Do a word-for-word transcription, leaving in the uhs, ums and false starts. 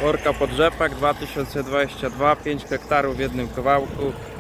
Worka pod rzepak dwa tysiące dwadzieścia dwa, pięć hektarów w jednym kawałku.